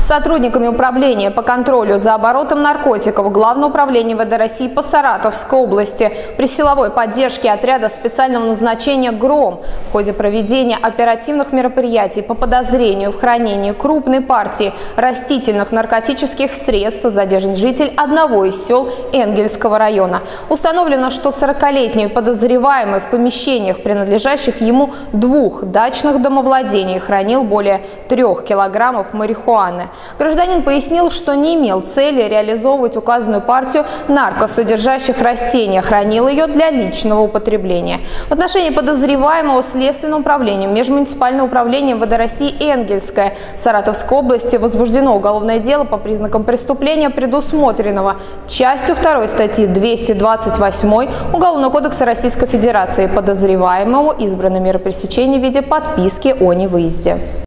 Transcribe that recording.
Сотрудниками управления по контролю за оборотом наркотиков Главного управления МВД России по Саратовской области при силовой поддержке отряда специального назначения «Гром» в ходе проведения оперативных мероприятий по подозрению в хранении крупной партии растительных наркотических средств задержан житель одного из сел Энгельского района. Установлено, что 40-летний подозреваемый в помещениях, принадлежащих ему двух дачных домовладений, хранил более 3 килограммов марихуаны. Гражданин пояснил, что не имел цели реализовывать указанную партию наркосодержащих растений, хранил ее для личного употребления. В отношении подозреваемого Следственным управлением Межмуниципального управления МВД России Энгельское Саратовской области возбуждено уголовное дело по признакам преступления, предусмотренного частью 2 статьи 228 Уголовного кодекса Российской Федерации. Подозреваемому избрано меры пресечения в виде подписки о невыезде.